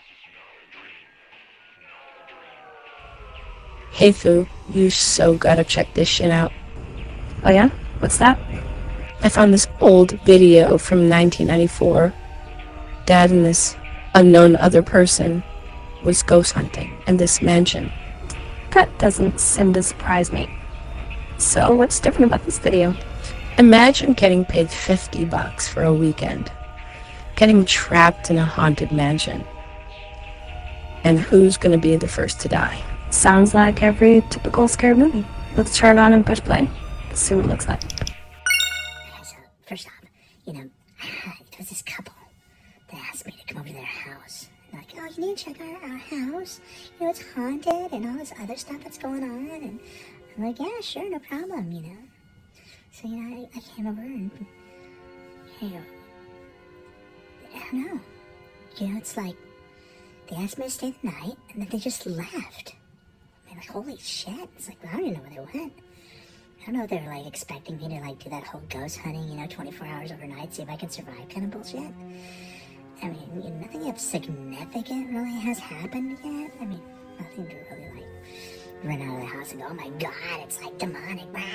Hey Fu, you so gotta check this shit out. Oh yeah? What's that? I found this old video from 1994. Dad and this unknown other person was ghost hunting in this mansion. That doesn't seem to surprise me. So, what's different about this video? Imagine getting paid $50 for a weekend. Getting trapped in a haunted mansion. And who's gonna be the first to die? Sounds like every typical scary movie. Let's turn it on and push play. Let's see what it looks like. Okay, so first off, it was this couple that asked me to come over to their house. They're like, oh, you need to check out our house. It's haunted and all this other stuff that's going on. And I'm like, yeah, sure, no problem. So, I came over and, I don't know. It's like, they asked me to stay the night, and then they just left. I mean, like, holy shit. It's like, I don't even know where they went. I don't know if they were, like, expecting me to, like, do that whole ghost hunting, 24 hours overnight, see if I can survive kind of bullshit. I mean, nothing significant really has happened yet. I mean, nothing to really, like, run out of the house and go, oh my god, it's, like, demonic, but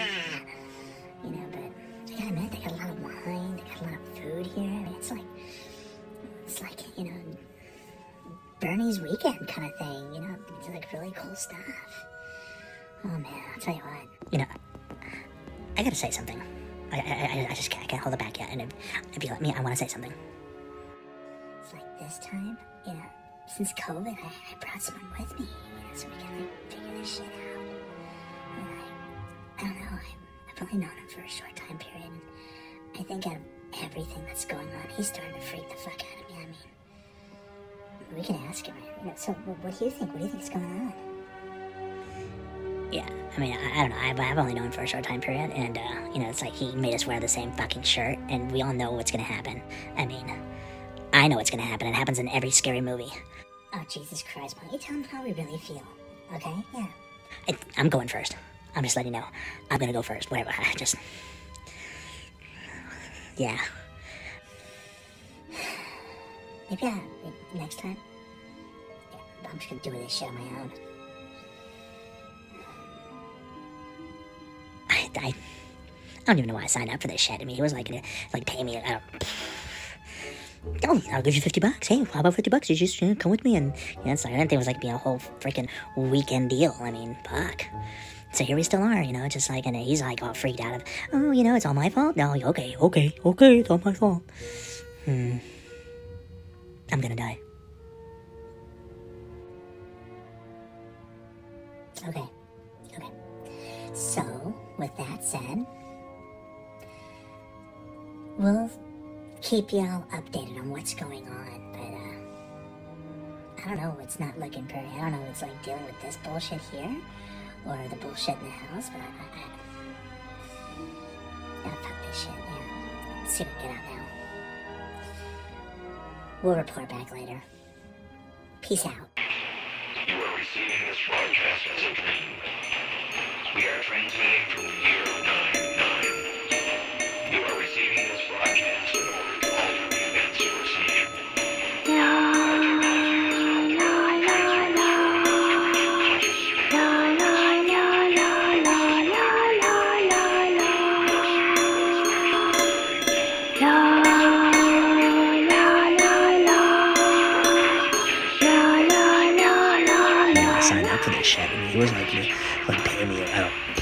I gotta admit, they got a lot of wine, they got a lot of food here. I mean, it's like, Bernie's weekend kind of thing, it's like really cool stuff. Oh man, I'll tell you what, I gotta say something. I just can't hold it back yet, and if you let me, I want to say something. It's like this time, since COVID, I brought someone with me, so we can like figure this shit out. I don't know, I've only known him for a short time period, and I think out of everything that's going on, he's starting to freak the fuck out of me. I mean, we can ask him, so what do you think? What do you think's going on? Yeah, I mean, I don't know, I've only known him for a short time period, and, it's like he made us wear the same fucking shirt, and we all know what's gonna happen. I mean, I know what's gonna happen, it happens in every scary movie. Oh, Jesus Christ, why don't you tell him how we really feel, okay? Yeah. I'm going first. I'm just letting you know. I'm gonna go first, whatever, yeah. Maybe next time, I'm just gonna do this shit on my own. I don't even know why I signed up for this shit. I mean, he was like, gonna, pay me, I'll give you $50. Hey, how about $50? You just come with me, and it's like, I didn't think it was like a whole freaking weekend deal. I mean, fuck. So here we still are, just like, and he's like all freaked out of, oh, it's all my fault? No, okay, it's all my fault. I'm gonna die. Okay. So, with that said, we'll keep y'all updated on what's going on, but, I don't know, it's not looking pretty. I don't know if it's like dealing with this bullshit here, or the bullshit in the house, but fuck this shit, Let's see what we get out now. We'll report back later. Peace out. You are receiving this broadcast as a dream. We are transmitting from year 99. You are receiving this broadcast in order to alter the events you are seeing. Signed up for this shit, and he was like paying me,